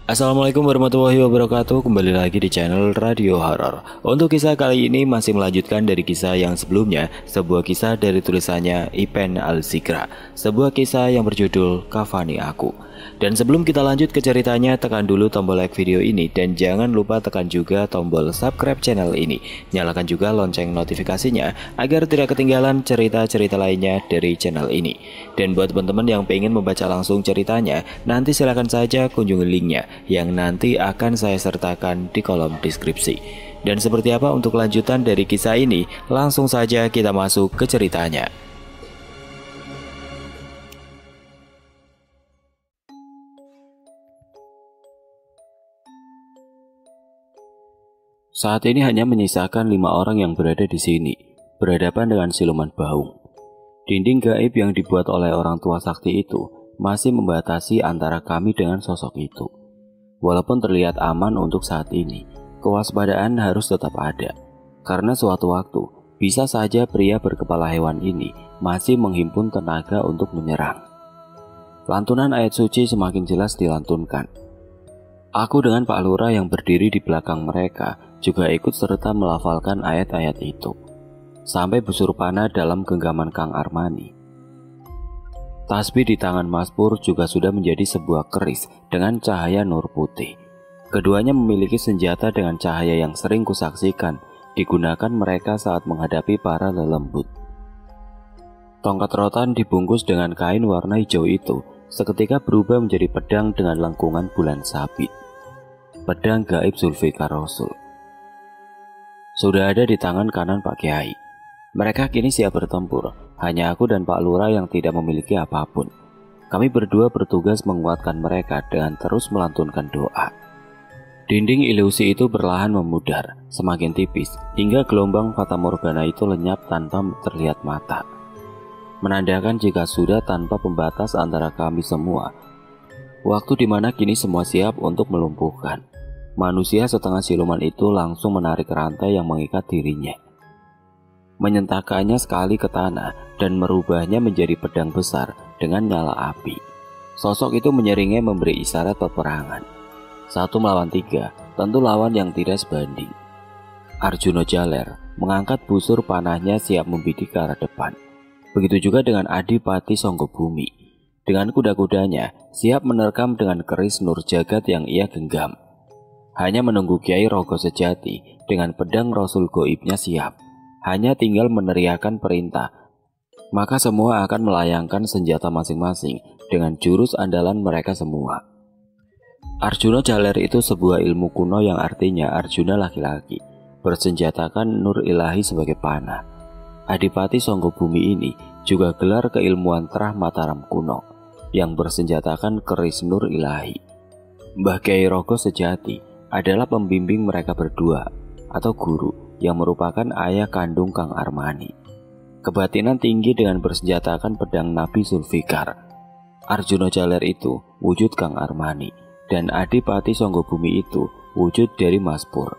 Assalamualaikum warahmatullahi wabarakatuh. Kembali lagi di channel Radio Horor. Untuk kisah kali ini masih melanjutkan dari kisah yang sebelumnya, sebuah kisah dari tulisannya Ipen Al-Zikra, sebuah kisah yang berjudul Kafani Aku. Dan sebelum kita lanjut ke ceritanya, tekan dulu tombol like video ini dan jangan lupa tekan juga tombol subscribe channel ini. Nyalakan juga lonceng notifikasinya agar tidak ketinggalan cerita-cerita lainnya dari channel ini. Dan buat teman-teman yang pengen membaca langsung ceritanya, nanti silakan saja kunjungi linknya yang nanti akan saya sertakan di kolom deskripsi. Dan seperti apa untuk lanjutan dari kisah ini, langsung saja kita masuk ke ceritanya. Saat ini hanya menyisakan 5 orang yang berada di sini, berhadapan dengan siluman Baung. Dinding gaib yang dibuat oleh orang tua sakti itu masih membatasi antara kami dengan sosok itu. Walaupun terlihat aman untuk saat ini, kewaspadaan harus tetap ada, karena suatu waktu bisa saja pria berkepala hewan ini masih menghimpun tenaga untuk menyerang. Lantunan ayat suci semakin jelas dilantunkan. Aku dengan Pak Lurah yang berdiri di belakang mereka juga ikut serta melafalkan ayat-ayat itu, sampai busur panah dalam genggaman Kang Armani. Tasbih di tangan Mas Pur juga sudah menjadi sebuah keris dengan cahaya nur putih. Keduanya memiliki senjata dengan cahaya yang sering kusaksikan digunakan mereka saat menghadapi para lelembut. Tongkat rotan dibungkus dengan kain warna hijau itu seketika berubah menjadi pedang dengan lengkungan bulan sabit. Pedang gaib Zulfikar Rasul sudah ada di tangan kanan Pak Kiai. Mereka kini siap bertempur. Hanya aku dan Pak Lurah yang tidak memiliki apapun. Kami berdua bertugas menguatkan mereka dengan terus melantunkan doa. Dinding ilusi itu perlahan memudar, semakin tipis, hingga gelombang Fata Morgana itu lenyap tanpa terlihat mata, menandakan jika sudah tanpa pembatas antara kami semua. Waktu dimana kini semua siap untuk melumpuhkan. Manusia setengah siluman itu langsung menarik rantai yang mengikat dirinya, menyentakkannya sekali ke tanah dan merubahnya menjadi pedang besar dengan nyala api. Sosok itu menyeringnya memberi isyarat peperangan. 1 melawan 3, tentu lawan yang tidak sebanding. Arjuna Jaler mengangkat busur panahnya siap membidik ke arah depan. Begitu juga dengan Adipati Songgobumi, dengan kuda-kudanya siap menerkam dengan keris nur jagat yang ia genggam. Hanya menunggu Kiai Rogo Sejati dengan pedang Rasul Goibnya siap. Hanya tinggal meneriakan perintah, maka semua akan melayangkan senjata masing-masing dengan jurus andalan mereka semua. Arjuna Jaler itu sebuah ilmu kuno yang artinya Arjuna laki-laki, bersenjatakan nur ilahi sebagai panah. Adipati Songgobumi ini juga gelar keilmuan Trah Mataram kuno, yang bersenjatakan keris nur ilahi. Mbah Kiai Rogo Sejati adalah pembimbing mereka berdua, atau guru, yang merupakan ayah kandung Kang Armani. Kebatinan tinggi dengan bersenjatakan pedang Nabi Zulfikar. Arjuna Jaler itu wujud Kang Armani, dan Adipati Songgobumi itu wujud dari Mas Pur.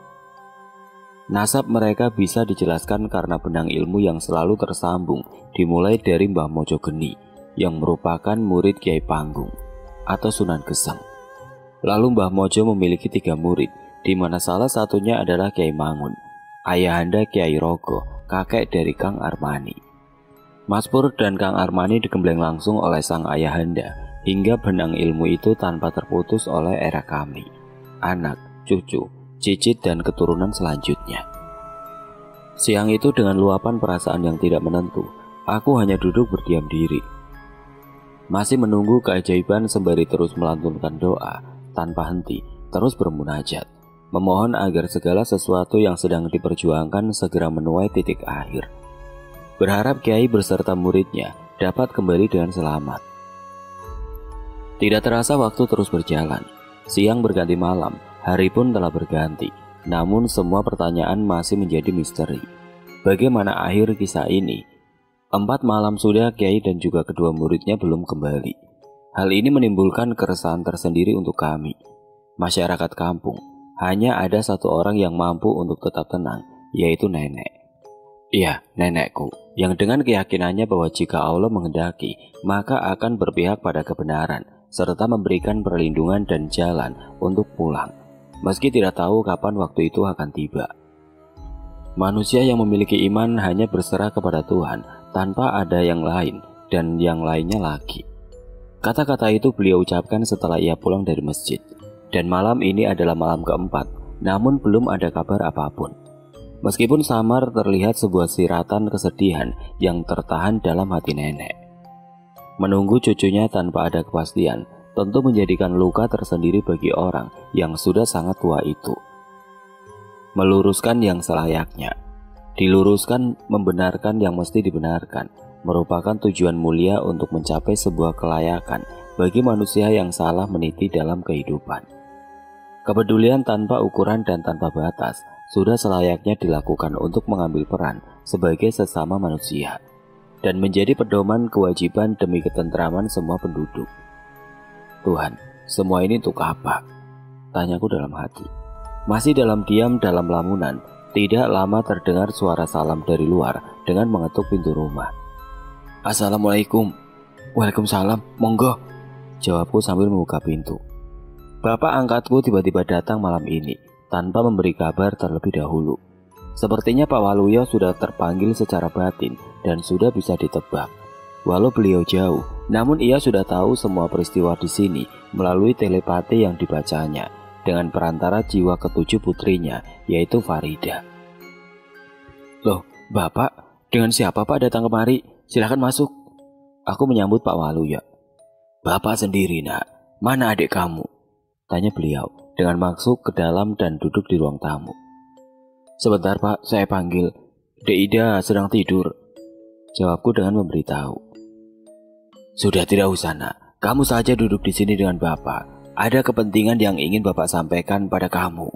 Nasab mereka bisa dijelaskan karena benang ilmu yang selalu tersambung, dimulai dari Mbah Mojo Geni, yang merupakan murid Kiai Panggung, atau Sunan Geseng. Lalu Mbah Mojo memiliki 3 murid, di mana salah satunya adalah Kiai Mangun, ayahanda Kiai Rogo, kakek dari Kang Armani. Mas Pur dan Kang Armani digembleng langsung oleh sang ayahanda, hingga benang ilmu itu tanpa terputus oleh era kami, anak, cucu, cicit dan keturunan selanjutnya. Siang itu dengan luapan perasaan yang tidak menentu, aku hanya duduk berdiam diri, masih menunggu keajaiban sembari terus melantunkan doa tanpa henti, terus bermunajat, memohon agar segala sesuatu yang sedang diperjuangkan segera menuai titik akhir. Berharap Kiai beserta muridnya dapat kembali dengan selamat. Tidak terasa waktu terus berjalan. Siang berganti malam, hari pun telah berganti. Namun semua pertanyaan masih menjadi misteri. Bagaimana akhir kisah ini? 4 malam sudah Kiai dan juga kedua muridnya belum kembali. Hal ini menimbulkan keresahan tersendiri untuk kami, masyarakat kampung. Hanya ada 1 orang yang mampu untuk tetap tenang, yaitu nenek. Iya, nenekku, yang dengan keyakinannya bahwa jika Allah menghendaki, maka akan berpihak pada kebenaran, serta memberikan perlindungan dan jalan untuk pulang, meski tidak tahu kapan waktu itu akan tiba. Manusia yang memiliki iman hanya berserah kepada Tuhan tanpa ada yang lain dan yang lainnya lagi. Kata-kata itu beliau ucapkan setelah ia pulang dari masjid. Dan malam ini adalah malam keempat, namun belum ada kabar apapun. Meskipun samar terlihat sebuah siratan kesedihan yang tertahan dalam hati nenek. Menunggu cucunya tanpa ada kepastian tentu menjadikan luka tersendiri bagi orang yang sudah sangat tua itu. Meluruskan yang selayaknya, diluruskan, membenarkan yang mesti dibenarkan, merupakan tujuan mulia untuk mencapai sebuah kelayakan bagi manusia yang salah meniti dalam kehidupan. Kepedulian tanpa ukuran dan tanpa batas sudah selayaknya dilakukan untuk mengambil peran sebagai sesama manusia dan menjadi pedoman kewajiban demi ketentraman semua penduduk. Tuhan, semua ini untuk apa? Tanyaku dalam hati. Masih dalam diam dalam lamunan, tidak lama terdengar suara salam dari luar dengan mengetuk pintu rumah. Assalamualaikum. Waalaikumsalam, monggo, jawabku sambil membuka pintu. Bapak angkatku tiba-tiba datang malam ini tanpa memberi kabar terlebih dahulu. Sepertinya Pak Waluyo sudah terpanggil secara batin dan sudah bisa ditebak. Walau beliau jauh, namun ia sudah tahu semua peristiwa di sini melalui telepati yang dibacanya dengan perantara jiwa ketujuh putrinya, yaitu Farida. Loh, Bapak, dengan siapa Pak datang kemari? Silahkan masuk. Aku menyambut Pak Waluyo. Bapak sendiri, Nak. Mana adik kamu? Tanya beliau dengan masuk ke dalam dan duduk di ruang tamu. Sebentar Pak, saya panggil. Dek Ida sedang tidur, jawabku dengan memberitahu. Sudah, tidak usah Nak. Kamu saja duduk di sini dengan Bapak. Ada kepentingan yang ingin Bapak sampaikan pada kamu.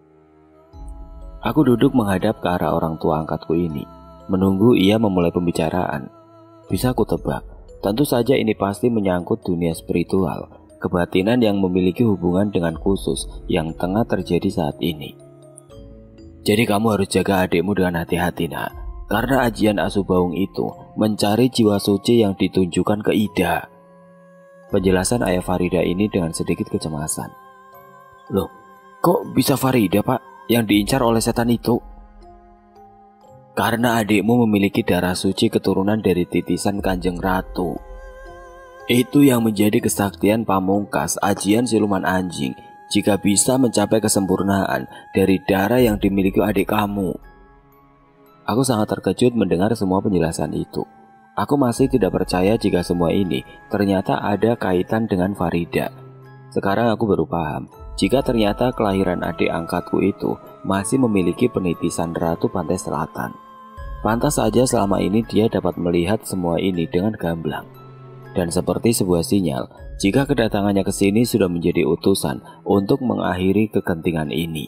Aku duduk menghadap ke arah orang tua angkatku ini, menunggu ia memulai pembicaraan. Bisa aku tebak, tentu saja ini pasti menyangkut dunia spiritual, kebatinan yang memiliki hubungan dengan khusus yang tengah terjadi saat ini. Jadi kamu harus jaga adikmu dengan hati-hati Nak, karena ajian asuh baung itu mencari jiwa suci yang ditunjukkan ke Ida. Penjelasan ayah Farida ini dengan sedikit kecemasan. Loh, kok bisa Farida Pak yang diincar oleh setan itu? Karena adikmu memiliki darah suci keturunan dari titisan Kanjeng Ratu. Itu yang menjadi kesaktian pamungkas ajian siluman anjing jika bisa mencapai kesempurnaan dari darah yang dimiliki adik kamu. Aku sangat terkejut mendengar semua penjelasan itu. Aku masih tidak percaya jika semua ini ternyata ada kaitan dengan Farida. Sekarang aku baru paham jika ternyata kelahiran adik angkatku itu masih memiliki penitisan Ratu Pantai Selatan. Pantas saja selama ini dia dapat melihat semua ini dengan gamblang. Dan seperti sebuah sinyal jika kedatangannya ke sini sudah menjadi utusan untuk mengakhiri kegentingan ini.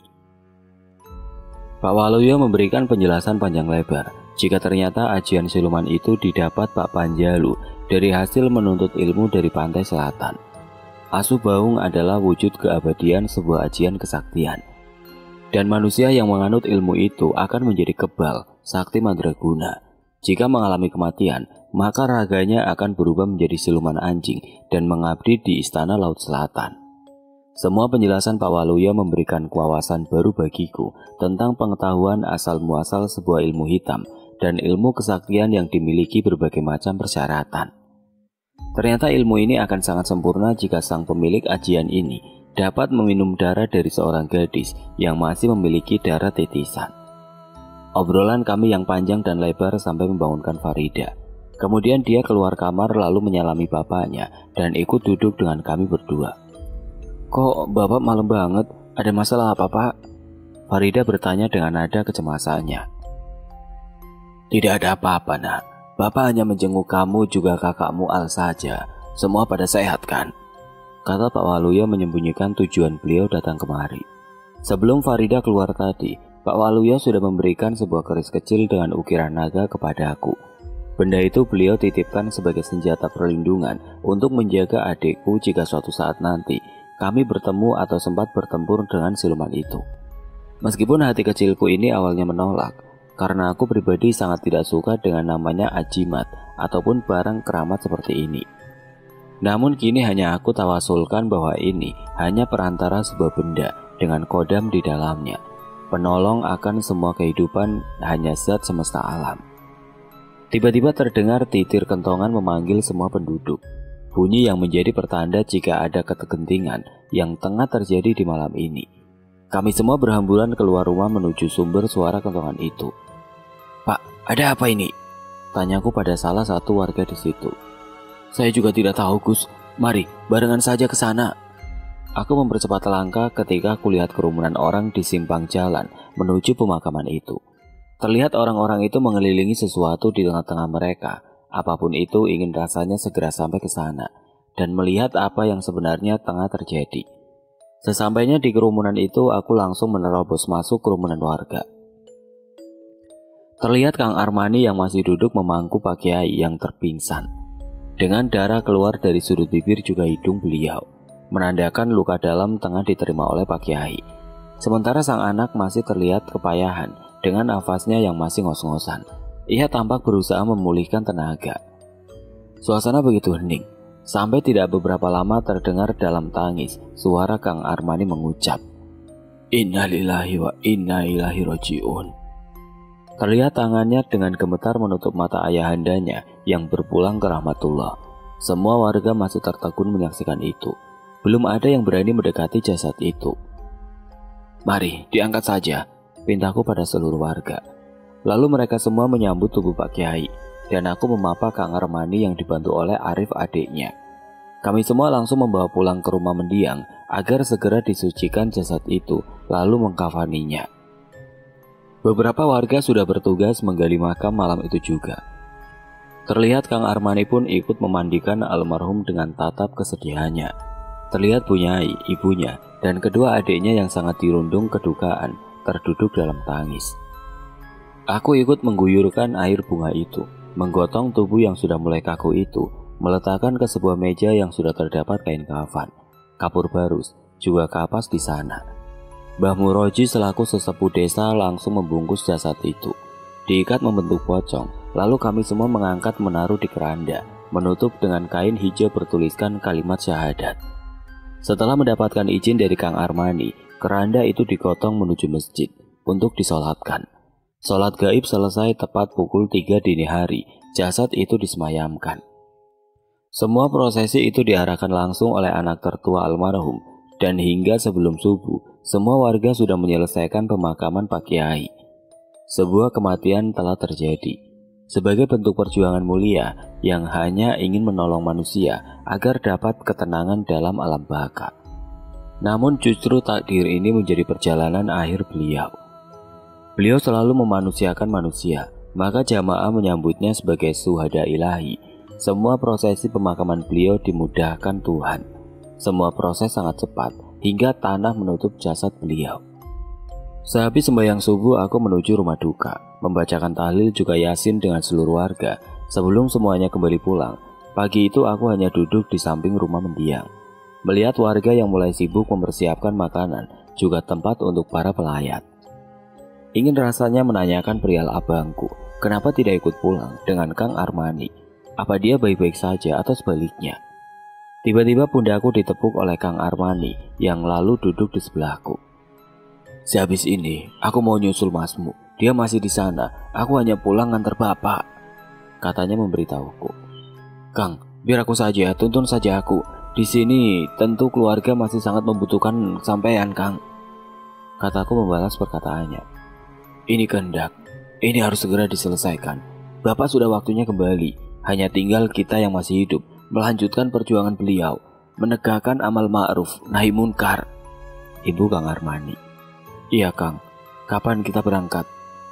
Pak Waluyo memberikan penjelasan panjang lebar jika ternyata ajian siluman itu didapat Pak Panjalu dari hasil menuntut ilmu dari Pantai Selatan. Asuh baung adalah wujud keabadian sebuah ajian kesaktian. Dan manusia yang menganut ilmu itu akan menjadi kebal, sakti mandraguna. Jika mengalami kematian, maka raganya akan berubah menjadi siluman anjing dan mengabdi di Istana Laut Selatan. Semua penjelasan Pak Waluyo memberikan wawasan baru bagiku tentang pengetahuan asal-muasal sebuah ilmu hitam dan ilmu kesaktian yang dimiliki berbagai macam persyaratan. Ternyata ilmu ini akan sangat sempurna jika sang pemilik ajian ini dapat meminum darah dari seorang gadis yang masih memiliki darah titisan. Obrolan kami yang panjang dan lebar sampai membangunkan Farida. Kemudian dia keluar kamar lalu menyalami bapaknya dan ikut duduk dengan kami berdua. Kok Bapak malam banget? Ada masalah apa Pak? Farida bertanya dengan nada kecemasannya. Tidak ada apa-apa Nak. Bapak hanya menjenguk kamu juga kakakmu Al saja. Semua pada sehat kan? Kata Pak Waluyo menyembunyikan tujuan beliau datang kemari. Sebelum Farida keluar tadi, Pak Waluyo sudah memberikan sebuah keris kecil dengan ukiran naga kepada aku. Benda itu beliau titipkan sebagai senjata perlindungan untuk menjaga adikku jika suatu saat nanti kami bertemu atau sempat bertempur dengan siluman itu. Meskipun hati kecilku ini awalnya menolak, karena aku pribadi sangat tidak suka dengan namanya ajimat ataupun barang keramat seperti ini. Namun kini hanya aku tawasulkan bahwa ini hanya perantara sebuah benda dengan kodam di dalamnya, penolong akan semua kehidupan, hanya zat semesta alam. Tiba-tiba terdengar titir kentongan memanggil semua penduduk, bunyi yang menjadi pertanda jika ada ketergentingan yang tengah terjadi di malam ini. Kami semua berhamburan keluar rumah menuju sumber suara kentongan itu. "Pak, ada apa ini?" tanyaku pada salah satu warga di situ. "Saya juga tidak tahu, Gus. Mari, barengan saja ke sana." Aku mempercepat langkah ketika kulihat kerumunan orang di simpang jalan menuju pemakaman itu. Terlihat orang-orang itu mengelilingi sesuatu di tengah-tengah mereka. Apapun itu ingin rasanya segera sampai ke sana dan melihat apa yang sebenarnya tengah terjadi. Sesampainya di kerumunan itu, aku langsung menerobos masuk kerumunan warga. Terlihat Kang Armani yang masih duduk memangku Pak Kiai yang terpingsan. Dengan darah keluar dari sudut bibir juga hidung beliau, menandakan luka dalam tengah diterima oleh Pak Kiai. Sementara sang anak masih terlihat kepayahan dengan nafasnya yang masih ngos-ngosan. Ia tampak berusaha memulihkan tenaga. Suasana begitu hening, sampai tidak beberapa lama terdengar dalam tangis suara Kang Armani mengucap, "Innalillahi wa inna ilaihi raji'un." Terlihat tangannya dengan gemetar menutup mata ayahandanya yang berpulang ke rahmatullah. Semua warga masih tertegun menyaksikan itu. Belum ada yang berani mendekati jasad itu. "Mari, diangkat saja," pintaku pada seluruh warga. Lalu mereka semua menyambut tubuh Pak Kiai, dan aku memapa Kang Armani yang dibantu oleh Arif adiknya. Kami semua langsung membawa pulang ke rumah mendiang agar segera disucikan jasad itu, lalu mengkafaninya. Beberapa warga sudah bertugas menggali makam malam itu juga. Terlihat Kang Armani pun ikut memandikan almarhum dengan tatap kesedihannya. Terlihat Bunyai, ibunya, dan kedua adiknya yang sangat dirundung kedukaan terduduk dalam tangis. Aku ikut mengguyurkan air bunga itu, menggotong tubuh yang sudah mulai kaku itu, meletakkan ke sebuah meja yang sudah terdapat kain kafan, kapur barus, juga kapas di sana. Mbah Muroji selaku sesepuh desa langsung membungkus jasad itu, diikat membentuk pocong, lalu kami semua mengangkat menaruh di keranda, menutup dengan kain hijau bertuliskan kalimat syahadat. Setelah mendapatkan izin dari Kang Armani, keranda itu digotong menuju masjid untuk disolatkan. Solat gaib selesai tepat pukul 3 dini hari, jasad itu disemayamkan. Semua prosesi itu diarahkan langsung oleh anak tertua almarhum, dan hingga sebelum subuh, semua warga sudah menyelesaikan pemakaman Pak Kiai. Sebuah kematian telah terjadi, sebagai bentuk perjuangan mulia yang hanya ingin menolong manusia agar dapat ketenangan dalam alam baka. Namun justru takdir ini menjadi perjalanan akhir beliau. Beliau selalu memanusiakan manusia, maka jamaah menyambutnya sebagai syuhada ilahi. Semua prosesi pemakaman beliau dimudahkan Tuhan. Semua proses sangat cepat, hingga tanah menutup jasad beliau. Sehabis sembahyang subuh, aku menuju rumah duka, membacakan tahlil juga yasin dengan seluruh warga. Sebelum semuanya kembali pulang, pagi itu aku hanya duduk di samping rumah mendiang, melihat warga yang mulai sibuk mempersiapkan makanan, juga tempat untuk para pelayat. Ingin rasanya menanyakan perihal abangku, kenapa tidak ikut pulang dengan Kang Armani? Apa dia baik-baik saja atau sebaliknya? Tiba-tiba pundakku ditepuk oleh Kang Armani yang lalu duduk di sebelahku. "Sehabis ini, aku mau nyusul masmu. Dia masih di sana. Aku hanya pulang ngantar bapak," katanya memberitahuku. "Kang, biar aku saja, tuntun saja aku. Di sini tentu keluarga masih sangat membutuhkan sampean, Kang," kataku membalas perkataannya. "Ini kehendak. Ini harus segera diselesaikan. Bapak sudah waktunya kembali. Hanya tinggal kita yang masih hidup melanjutkan perjuangan beliau, menegakkan amal ma'ruf nahi munkar." Ibu Kang Armani. "Iya Kang, kapan kita berangkat?"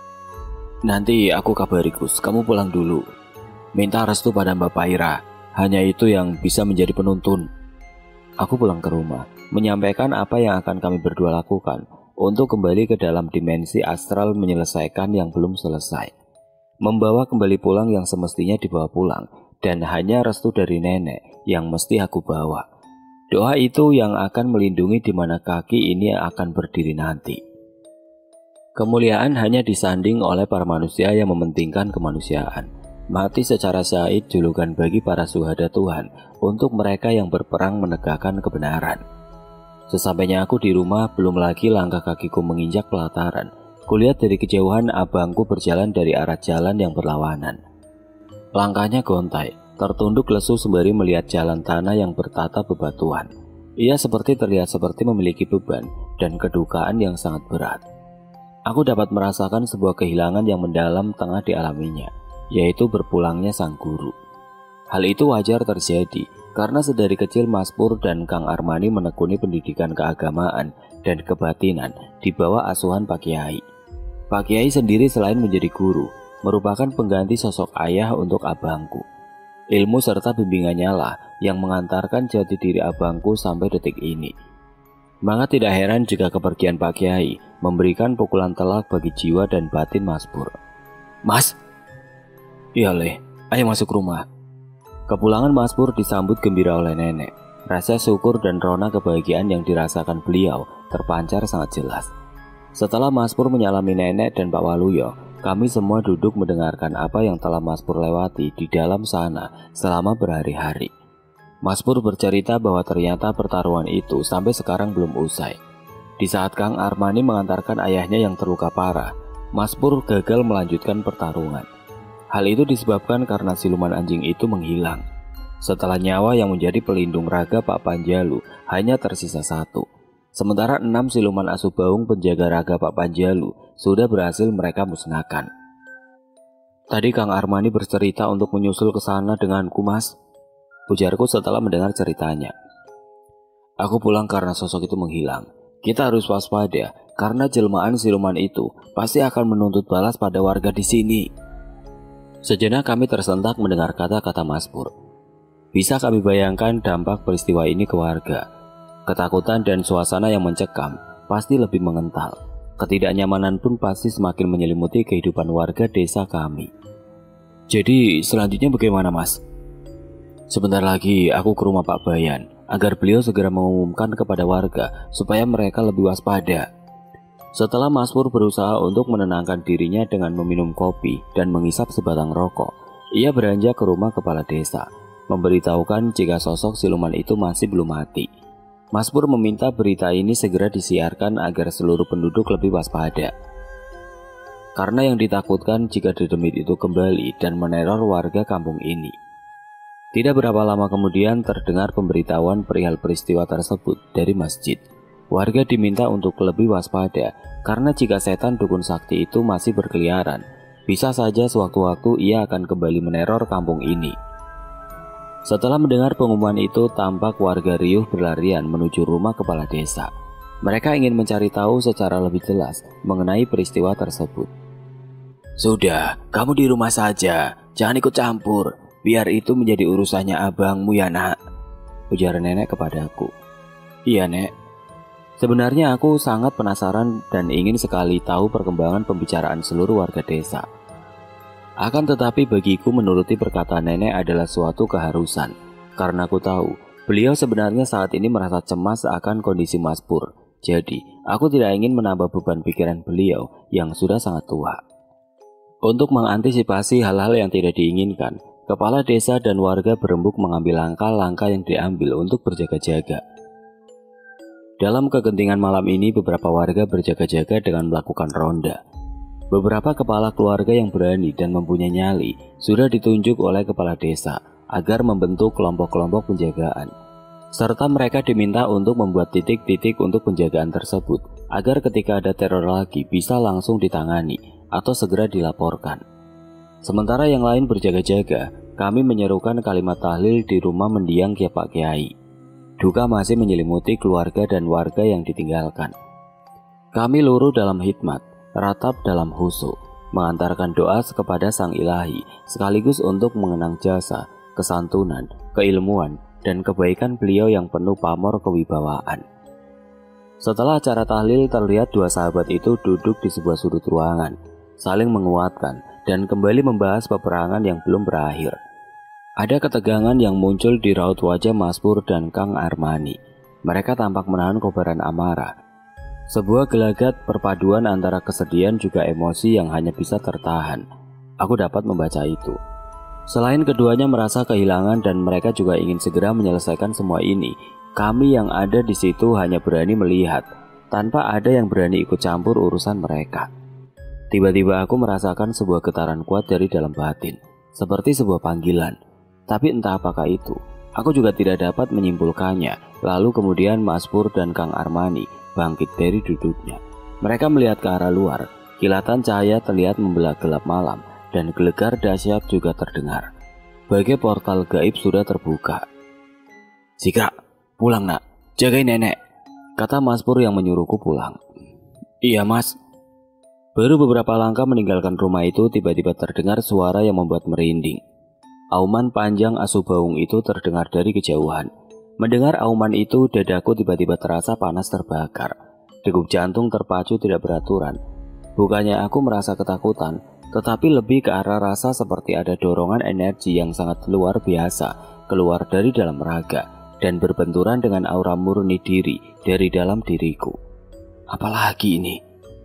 "Nanti aku kabari Gus, kamu pulang dulu. Minta restu pada Mbak Paira, hanya itu yang bisa menjadi penuntun." Aku pulang ke rumah, menyampaikan apa yang akan kami berdua lakukan untuk kembali ke dalam dimensi astral menyelesaikan yang belum selesai. Membawa kembali pulang yang semestinya dibawa pulang, dan hanya restu dari nenek yang mesti aku bawa. Doa itu yang akan melindungi di mana kaki ini akan berdiri nanti. Kemuliaan hanya disanding oleh para manusia yang mementingkan kemanusiaan. mati secara syahid julukan bagi para syuhada Tuhan untuk mereka yang berperang menegakkan kebenaran. Sesampainya aku di rumah, belum lagi langkah kakiku menginjak pelataran, kulihat dari kejauhan abangku berjalan dari arah jalan yang berlawanan. Langkahnya gontai, tertunduk lesu sembari melihat jalan tanah yang bertata bebatuan. Ia terlihat seperti memiliki beban dan kedukaan yang sangat berat. Aku dapat merasakan sebuah kehilangan yang mendalam tengah dialaminya, yaitu berpulangnya sang guru. Hal itu wajar terjadi karena sedari kecil Mas Pur dan Kang Armani menekuni pendidikan keagamaan dan kebatinan di bawah asuhan Pak Kiai. Pak Kiai sendiri selain menjadi guru, merupakan pengganti sosok ayah untuk abangku. Ilmu serta bimbingannya lah yang mengantarkan jati diri abangku sampai detik ini. Maka tidak heran jika kepergian Pak Kiai memberikan pukulan telak bagi jiwa dan batin Mas Pur. "Mas!" "Iya Leh, ayo masuk rumah." Kepulangan Mas Pur disambut gembira oleh nenek. Rasa syukur dan rona kebahagiaan yang dirasakan beliau terpancar sangat jelas. Setelah Mas Pur menyalami nenek dan Pak Waluyo, kami semua duduk mendengarkan apa yang telah Mas Pur lewati di dalam sana selama berhari-hari. Mas Pur bercerita bahwa ternyata pertaruhan itu sampai sekarang belum usai. Di saat Kang Armani mengantarkan ayahnya yang terluka parah, Mas Pur gagal melanjutkan pertarungan. Hal itu disebabkan karena siluman anjing itu menghilang. Setelah nyawa yang menjadi pelindung raga Pak Panjalu hanya tersisa 1. Sementara 6 siluman asuh baung penjaga raga Pak Panjalu sudah berhasil mereka musnahkan. "Tadi Kang Armani bercerita untuk menyusul ke sana denganku, Mas," ujarku setelah mendengar ceritanya. "Aku pulang karena sosok itu menghilang. Kita harus waspada karena jelmaan siluman itu pasti akan menuntut balas pada warga di sini." Sejenak kami tersentak mendengar kata-kata Mas Pur. Bisa kami bayangkan dampak peristiwa ini ke warga. Ketakutan dan suasana yang mencekam pasti lebih mengental. Ketidaknyamanan pun pasti semakin menyelimuti kehidupan warga desa kami. "Jadi selanjutnya bagaimana, Mas?" "Sebentar lagi aku ke rumah Pak Bayan agar beliau segera mengumumkan kepada warga supaya mereka lebih waspada." Setelah Mas Pur berusaha untuk menenangkan dirinya dengan meminum kopi dan mengisap sebatang rokok, ia beranjak ke rumah kepala desa, memberitahukan jika sosok siluman itu masih belum mati. Mas Pur meminta berita ini segera disiarkan agar seluruh penduduk lebih waspada. Karena yang ditakutkan jika dedemit itu kembali dan meneror warga kampung ini. Tidak berapa lama kemudian terdengar pemberitahuan perihal peristiwa tersebut dari masjid. Warga diminta untuk lebih waspada karena jika setan dukun sakti itu masih berkeliaran, bisa saja sewaktu-waktu ia akan kembali meneror kampung ini. Setelah mendengar pengumuman itu, tampak warga riuh berlarian menuju rumah kepala desa. Mereka ingin mencari tahu secara lebih jelas mengenai peristiwa tersebut. "Sudah, kamu di rumah saja, jangan ikut campur. Biar itu menjadi urusannya abangmu ya nak," ujar nenek kepadaku. "Iya nek." Sebenarnya aku sangat penasaran dan ingin sekali tahu perkembangan pembicaraan seluruh warga desa. Akan tetapi bagiku menuruti perkataan nenek adalah suatu keharusan, karena aku tahu beliau sebenarnya saat ini merasa cemas akan kondisi Mas Pur. Jadi, aku tidak ingin menambah beban pikiran beliau yang sudah sangat tua. Untuk mengantisipasi hal-hal yang tidak diinginkan, kepala desa dan warga berembuk mengambil langkah-langkah yang diambil untuk berjaga-jaga. Dalam kegentingan malam ini, beberapa warga berjaga-jaga dengan melakukan ronda. Beberapa kepala keluarga yang berani dan mempunyai nyali sudah ditunjuk oleh kepala desa agar membentuk kelompok-kelompok penjagaan. Serta mereka diminta untuk membuat titik-titik untuk penjagaan tersebut agar ketika ada teror lagi bisa langsung ditangani atau segera dilaporkan. Sementara yang lain berjaga-jaga, kami menyerukan kalimat tahlil di rumah mendiang Pak Kiai. Duka masih menyelimuti keluarga dan warga yang ditinggalkan. Kami luruh dalam hikmat, ratap dalam khusyuk, mengantarkan doa kepada Sang Ilahi sekaligus untuk mengenang jasa, kesantunan, keilmuan, dan kebaikan beliau yang penuh pamor kewibawaan. Setelah acara tahlil, terlihat dua sahabat itu duduk di sebuah sudut ruangan, saling menguatkan dan kembali membahas peperangan yang belum berakhir. Ada ketegangan yang muncul di raut wajah Mas Pur dan Kang Armani. Mereka tampak menahan kobaran amarah. Sebuah gelagat perpaduan antara kesedihan juga emosi yang hanya bisa tertahan. Aku dapat membaca itu. Selain keduanya merasa kehilangan dan mereka juga ingin segera menyelesaikan semua ini, kami yang ada di situ hanya berani melihat, tanpa ada yang berani ikut campur urusan mereka. Tiba-tiba aku merasakan sebuah getaran kuat dari dalam batin, seperti sebuah panggilan. Tapi entah apakah itu, aku juga tidak dapat menyimpulkannya. Lalu kemudian Mas Pur dan Kang Armani bangkit dari duduknya. Mereka melihat ke arah luar, kilatan cahaya terlihat membelah gelap malam, dan gelegar dahsyat juga terdengar. Bagai portal gaib sudah terbuka. "Zikra, pulang nak, jagain nenek," kata Mas Pur yang menyuruhku pulang. "Iya mas." Baru beberapa langkah meninggalkan rumah itu, tiba-tiba terdengar suara yang membuat merinding. Auman panjang asuh baung itu terdengar dari kejauhan. Mendengar auman itu, dadaku tiba-tiba terasa panas terbakar. Degup jantung terpacu tidak beraturan. Bukannya aku merasa ketakutan, tetapi lebih ke arah rasa seperti ada dorongan energi yang sangat luar biasa keluar dari dalam raga dan berbenturan dengan aura murni diri dari dalam diriku. Apalagi ini?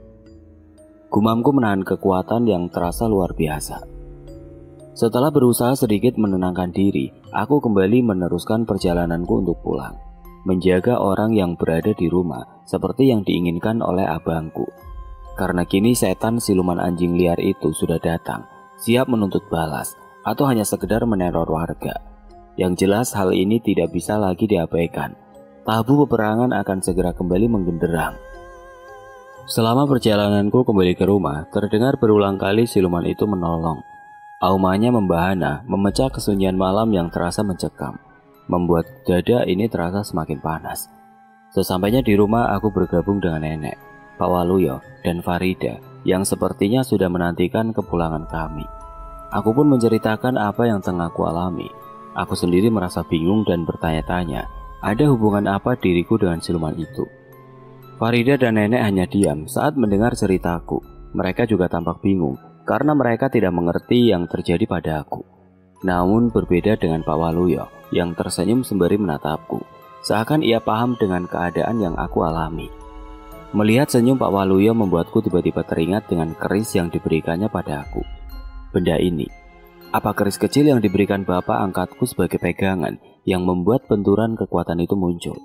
Gumamku menahan kekuatan yang terasa luar biasa. Setelah berusaha sedikit menenangkan diri, aku kembali meneruskan perjalananku untuk pulang, menjaga orang yang berada di rumah seperti yang diinginkan oleh abangku. Karena kini setan siluman anjing liar itu sudah datang, siap menuntut balas, atau hanya sekedar meneror warga. Yang jelas hal ini tidak bisa lagi diabaikan. Tabu peperangan akan segera kembali menggenderang. Selama perjalananku kembali ke rumah, terdengar berulang kali siluman itu menolong. Aumannya membahana, memecah kesunyian malam yang terasa mencekam, membuat dada ini terasa semakin panas. Sesampainya di rumah, aku bergabung dengan nenek, Pak Waluyo, dan Farida yang sepertinya sudah menantikan kepulangan kami. Aku pun menceritakan apa yang tengah aku alami. Aku sendiri merasa bingung dan bertanya-tanya, ada hubungan apa diriku dengan siluman itu? Farida dan nenek hanya diam saat mendengar ceritaku. Mereka juga tampak bingung karena mereka tidak mengerti yang terjadi pada aku. Namun berbeda dengan Pak Waluyo yang tersenyum sembari menatapku, seakan ia paham dengan keadaan yang aku alami. Melihat senyum Pak Waluyo membuatku tiba-tiba teringat dengan keris yang diberikannya pada aku. Benda ini, apa keris kecil yang diberikan bapak angkatku sebagai pegangan yang membuat benturan kekuatan itu muncul?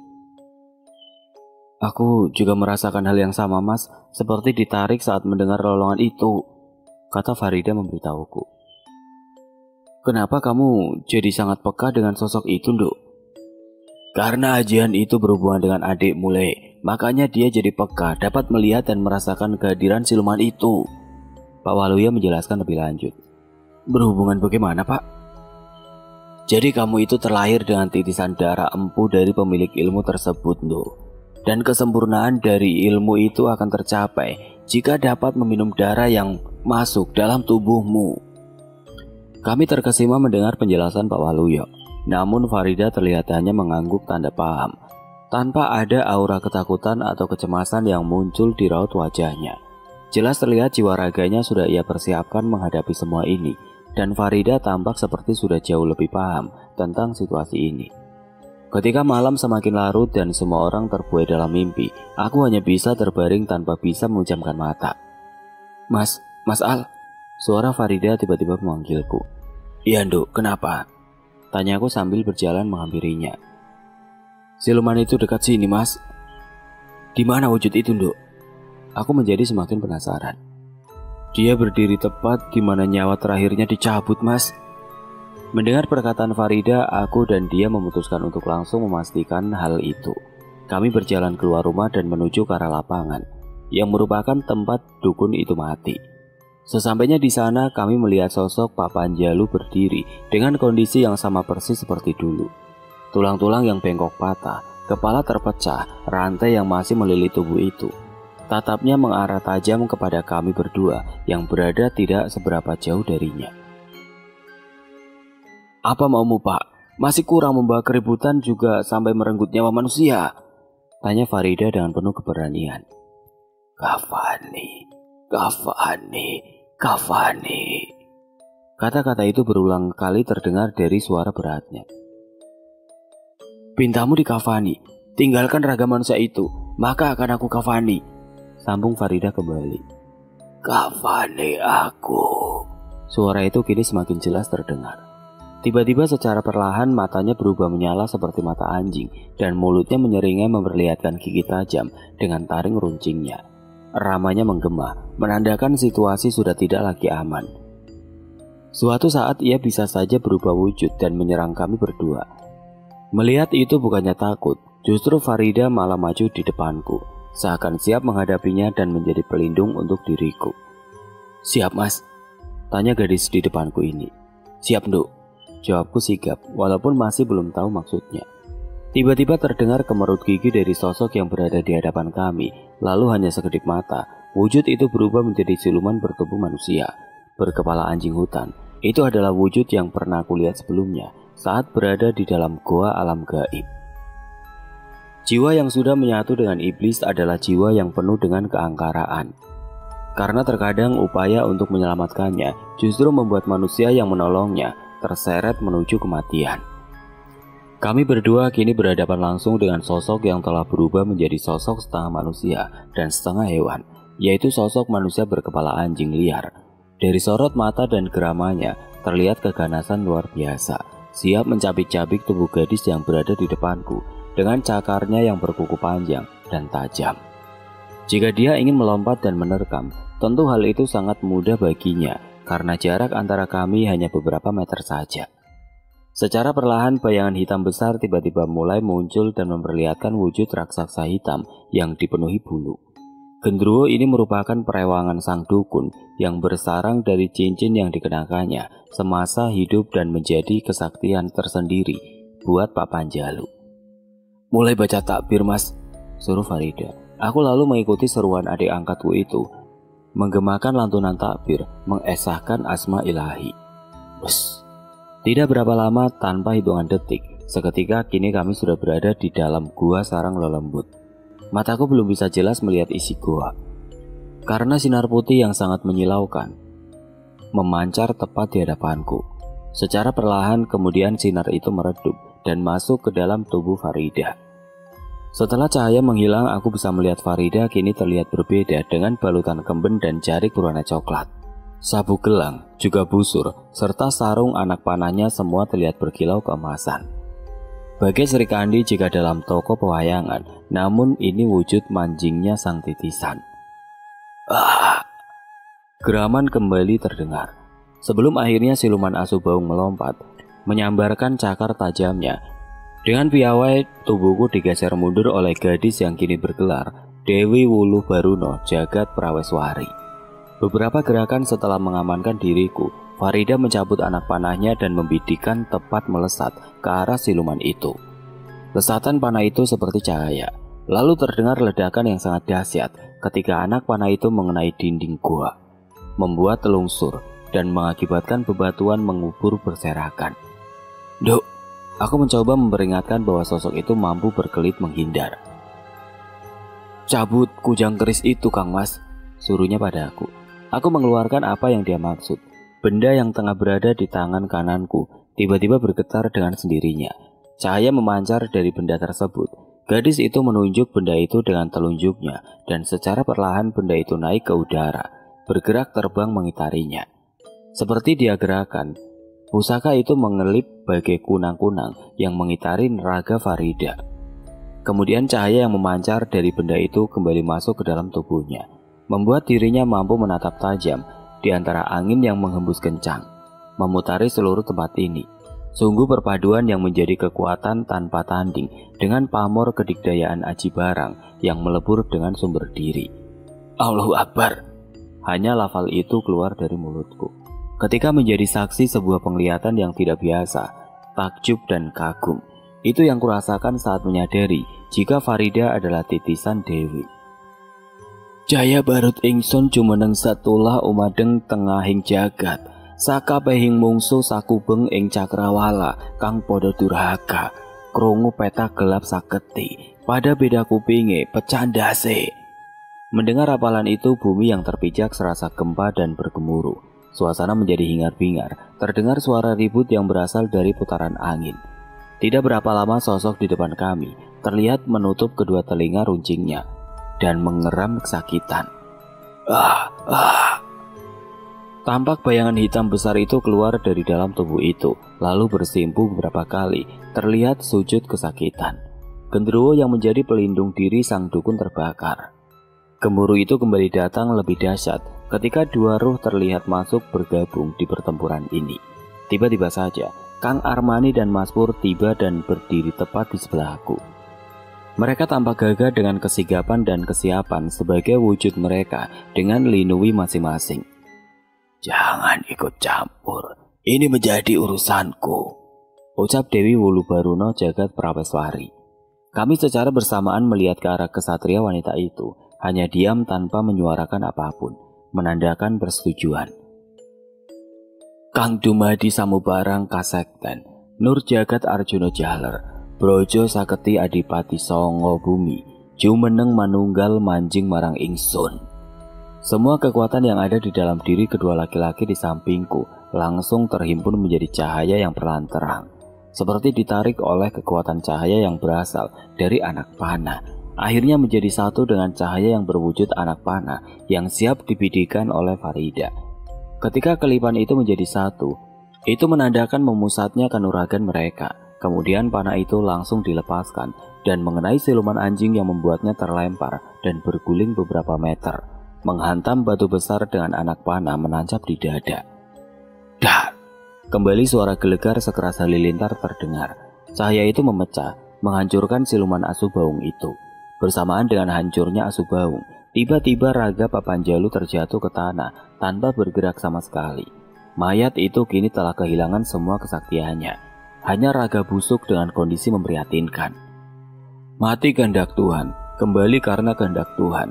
Aku juga merasakan hal yang sama mas, seperti ditarik saat mendengar lolongan itu, kata Farida memberitahuku. Kenapa kamu jadi sangat peka dengan sosok itu, Nduk? Karena ajian itu berhubungan dengan adikmu, Le. Makanya dia jadi peka, dapat melihat dan merasakan kehadiran siluman itu. Pak Waluyo menjelaskan lebih lanjut. Berhubungan bagaimana, Pak? Jadi kamu itu terlahir dengan titisan darah empu dari pemilik ilmu tersebut, Nduk. Dan kesempurnaan dari ilmu itu akan tercapai jika dapat meminum darah yang masuk dalam tubuhmu. Kami terkesima mendengar penjelasan Pak Waluyo. Namun Farida terlihat hanya mengangguk tanda paham, tanpa ada aura ketakutan atau kecemasan yang muncul di raut wajahnya. Jelas terlihat jiwa raganya sudah ia persiapkan menghadapi semua ini, dan Farida tampak seperti sudah jauh lebih paham tentang situasi ini. Ketika malam semakin larut dan semua orang terbuai dalam mimpi, aku hanya bisa terbaring tanpa bisa memejamkan mata. Mas Al, suara Farida tiba-tiba memanggilku. Iya Nduk, kenapa? Tanyaku sambil berjalan menghampirinya. Siluman itu dekat sini mas. Di mana wujud itu Nduk? Aku menjadi semakin penasaran. Dia berdiri tepat di mana nyawa terakhirnya dicabut mas. Mendengar perkataan Farida, aku dan dia memutuskan untuk langsung memastikan hal itu. Kami berjalan keluar rumah dan menuju ke arah lapangan, yang merupakan tempat dukun itu mati. Sesampainya di sana, kami melihat sosok Pak Panjalu berdiri dengan kondisi yang sama persis seperti dulu. Tulang-tulang yang bengkok patah, kepala terpecah, rantai yang masih melilit tubuh itu. Tatapnya mengarah tajam kepada kami berdua yang berada tidak seberapa jauh darinya. Apa maumu Pak? Masih kurang membawa keributan juga sampai merenggut nyawa manusia? Tanya Farida dengan penuh keberanian. Kafani. Kata-kata itu berulang kali terdengar dari suara beratnya. Pintamu dikafani, tinggalkan raga manusia itu, maka akan aku kafani. Sambung Farida kembali. Kafani aku. Suara itu kini semakin jelas terdengar. Tiba-tiba secara perlahan matanya berubah menyala seperti mata anjing dan mulutnya menyeringai memperlihatkan gigi tajam dengan taring runcingnya. Ramanya menggema, menandakan situasi sudah tidak lagi aman. Suatu saat ia bisa saja berubah wujud dan menyerang kami berdua. Melihat itu bukannya takut, justru Farida malah maju di depanku, seakan siap menghadapinya dan menjadi pelindung untuk diriku. "Siap, Mas?" tanya gadis di depanku ini. "Siap, Nduk," jawabku sigap, walaupun masih belum tahu maksudnya. Tiba-tiba terdengar kemerut gigi dari sosok yang berada di hadapan kami, lalu hanya sekedip mata, wujud itu berubah menjadi siluman bertubuh manusia, berkepala anjing hutan. Itu adalah wujud yang pernah aku lihat sebelumnya saat berada di dalam goa alam gaib. Jiwa yang sudah menyatu dengan iblis adalah jiwa yang penuh dengan keangkaraan. Karena terkadang upaya untuk menyelamatkannya justru membuat manusia yang menolongnya terseret menuju kematian. Kami berdua kini berhadapan langsung dengan sosok yang telah berubah menjadi sosok setengah manusia dan setengah hewan, yaitu sosok manusia berkepala anjing liar. Dari sorot mata dan geramanya terlihat keganasan luar biasa, siap mencabik-cabik tubuh gadis yang berada di depanku dengan cakarnya yang berkuku panjang dan tajam. Jika dia ingin melompat dan menerkam, tentu hal itu sangat mudah baginya karena jarak antara kami hanya beberapa meter saja. Secara perlahan bayangan hitam besar tiba-tiba mulai muncul dan memperlihatkan wujud raksasa hitam yang dipenuhi bulu. Gendruwo ini merupakan perewangan sang dukun yang bersarang dari cincin yang dikenakannya semasa hidup dan menjadi kesaktian tersendiri buat Pak Panjalu. "Mulai baca takbir, Mas," suruh Farida. Aku lalu mengikuti seruan adik angkatku itu, menggemakan lantunan takbir, mengesahkan asma ilahi. Bus. Tidak berapa lama, tanpa hitungan detik, seketika kini kami sudah berada di dalam gua sarang lelembut. Mataku belum bisa jelas melihat isi gua, karena sinar putih yang sangat menyilaukan memancar tepat di hadapanku. Secara perlahan kemudian sinar itu meredup dan masuk ke dalam tubuh Farida. Setelah cahaya menghilang, aku bisa melihat Farida kini terlihat berbeda dengan balutan kemben dan jarik berwarna coklat. Sabuk gelang, juga busur, serta sarung anak panahnya semua terlihat berkilau keemasan. Bagai Sri Kandi jika dalam toko pewayangan, namun ini wujud manjingnya sang titisan. Geraman kembali terdengar. Sebelum akhirnya siluman Asu Baung melompat, menyambarkan cakar tajamnya. Dengan piawai, tubuhku digeser mundur oleh gadis yang kini bergelar Dewi Wuluh Baruno Jagat Praweswari. Beberapa gerakan setelah mengamankan diriku, Farida mencabut anak panahnya dan membidikan tepat melesat ke arah siluman itu. Lesatan panah itu seperti cahaya. Lalu terdengar ledakan yang sangat dahsyat ketika anak panah itu mengenai dinding gua, membuat telungsur dan mengakibatkan bebatuan mengubur berserakan. "Duk," aku mencoba memperingatkan bahwa sosok itu mampu berkelit menghindar. "Cabut kujang keris itu, Kang Mas," suruhnya padaku. Aku mengeluarkan apa yang dia maksud. Benda yang tengah berada di tangan kananku tiba-tiba bergetar dengan sendirinya. Cahaya memancar dari benda tersebut. Gadis itu menunjuk benda itu dengan telunjuknya dan secara perlahan benda itu naik ke udara, bergerak terbang mengitarinya. Seperti dia gerakan, pusaka itu mengelip bagai kunang-kunang yang mengitari neraga Farida. Kemudian cahaya yang memancar dari benda itu kembali masuk ke dalam tubuhnya, membuat dirinya mampu menatap tajam di antara angin yang menghembus kencang, memutari seluruh tempat ini. Sungguh perpaduan yang menjadi kekuatan tanpa tanding dengan pamor kedikdayaan Aji Barang yang melebur dengan sumber diri. Allahu Akbar. Hanya lafal itu keluar dari mulutku ketika menjadi saksi sebuah penglihatan yang tidak biasa, takjub dan kagum. Itu yang kurasakan saat menyadari jika Farida adalah titisan Dewi. "Jaya barut ingsun jumeneng satulah umadeng tengahing jagat. Sakabehing mungsu sakubeng ing cakrawala kang padha durhaka. Krungu peta gelap saketi, pada beda kupinge pecandase." Mendengar rapalan itu, bumi yang terpijak serasa gempa dan bergemuruh. Suasana menjadi hingar-bingar. Terdengar suara ribut yang berasal dari putaran angin. Tidak berapa lama sosok di depan kami terlihat menutup kedua telinga runcingnya dan mengeram kesakitan. Tampak bayangan hitam besar itu keluar dari dalam tubuh itu, lalu bersimpu beberapa kali, terlihat sujud kesakitan. Genderuwo yang menjadi pelindung diri sang dukun terbakar. Gemuruh itu kembali datang lebih dahsyat ketika dua ruh terlihat masuk bergabung di pertempuran ini. Tiba-tiba saja, Kang Armani dan Mas Pur tiba dan berdiri tepat di sebelahku. Mereka tampak gagah dengan kesigapan dan kesiapan sebagai wujud mereka dengan linui masing-masing. "Jangan ikut campur, ini menjadi urusanku," ucap Dewi Wulubaruno Jagat Praweswari. Kami secara bersamaan melihat ke arah kesatria wanita itu, hanya diam tanpa menyuarakan apapun, menandakan persetujuan. Kang Dumadi Samubarang Kasekten, Nur Jagat Arjuna Jaler, Brojo Saketi Adipati Songo Bumi, Jumeneng Manunggal Manjing Marang Ingsun. Semua kekuatan yang ada di dalam diri kedua laki-laki di sampingku langsung terhimpun menjadi cahaya yang perlahan terang, seperti ditarik oleh kekuatan cahaya yang berasal dari anak panah, akhirnya menjadi satu dengan cahaya yang berwujud anak panah yang siap dibidikan oleh Farida. Ketika kelipan itu menjadi satu, itu menandakan memusatnya kanuragan mereka. Kemudian panah itu langsung dilepaskan dan mengenai siluman anjing yang membuatnya terlempar dan berguling beberapa meter, menghantam batu besar dengan anak panah menancap di dada. Dar! Kembali suara gelegar sekeras halilintar terdengar. Cahaya itu memecah, menghancurkan siluman Asubaung itu. Bersamaan dengan hancurnya Asubaung, tiba-tiba raga Papanjalu terjatuh ke tanah tanpa bergerak sama sekali. Mayat itu kini telah kehilangan semua kesaktiannya. Hanya raga busuk dengan kondisi memprihatinkan. Mati kehendak Tuhan, kembali karena kehendak Tuhan.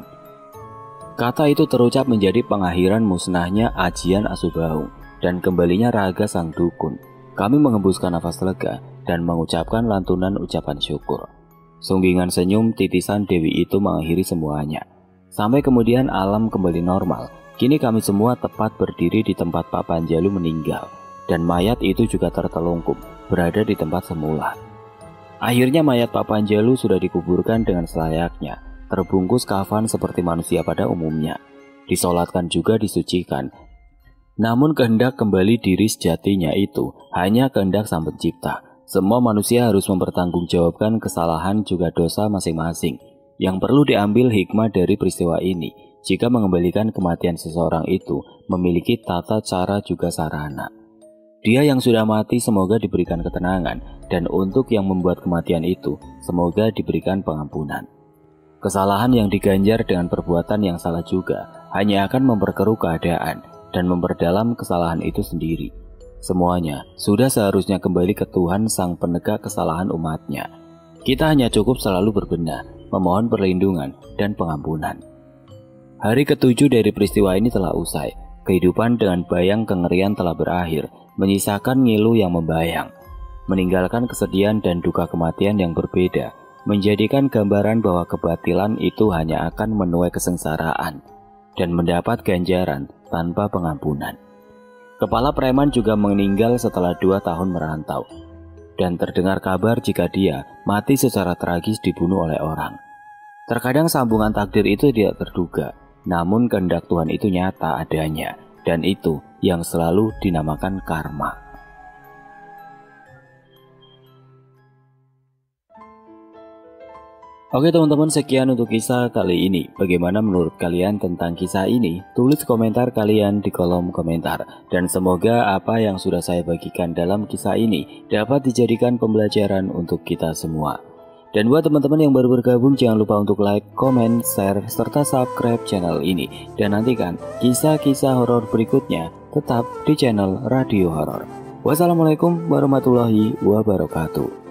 Kata itu terucap menjadi pengakhiran musnahnya ajian Asubaung dan kembalinya raga sang dukun. Kami mengembuskan nafas lega dan mengucapkan lantunan ucapan syukur. Sunggingan senyum titisan Dewi itu mengakhiri semuanya. Sampai kemudian alam kembali normal. Kini kami semua tepat berdiri di tempat Pak Panjalu meninggal, dan mayat itu juga tertelungkup berada di tempat semula. Akhirnya mayat Pak Panjalu sudah dikuburkan dengan selayaknya, terbungkus kafan seperti manusia pada umumnya, disolatkan juga disucikan. Namun kehendak kembali diri sejatinya itu hanya kehendak Sang Pencipta. Semua manusia harus mempertanggungjawabkan kesalahan juga dosa masing-masing. Yang perlu diambil hikmah dari peristiwa ini, jika mengembalikan kematian seseorang itu memiliki tata cara juga sarana. Dia yang sudah mati semoga diberikan ketenangan, dan untuk yang membuat kematian itu semoga diberikan pengampunan. Kesalahan yang diganjar dengan perbuatan yang salah juga hanya akan memperkeruh keadaan dan memperdalam kesalahan itu sendiri. Semuanya sudah seharusnya kembali ke Tuhan Sang Penegak kesalahan umatnya. Kita hanya cukup selalu berbenah, memohon perlindungan dan pengampunan. Hari ke-7 dari peristiwa ini telah usai. Kehidupan dengan bayang kengerian telah berakhir, menyisakan ngilu yang membayang, meninggalkan kesedihan dan duka kematian yang berbeda, menjadikan gambaran bahwa kebatilan itu hanya akan menuai kesengsaraan dan mendapat ganjaran tanpa pengampunan. Kepala preman juga meninggal setelah 2 tahun merantau, dan terdengar kabar jika dia mati secara tragis dibunuh oleh orang. Terkadang sambungan takdir itu tidak terduga, namun kehendak Tuhan itu nyata adanya, dan itu yang selalu dinamakan karma. Oke teman-teman, sekian untuk kisah kali ini. Bagaimana menurut kalian tentang kisah ini? Tulis komentar kalian di kolom komentar. Dan semoga apa yang sudah saya bagikan dalam kisah ini dapat dijadikan pembelajaran untuk kita semua. Dan buat teman-teman yang baru bergabung, jangan lupa untuk like, comment, share, serta subscribe channel ini. Dan nantikan kisah-kisah horor berikutnya tetap di channel Radio Horor. Wassalamualaikum warahmatullahi wabarakatuh.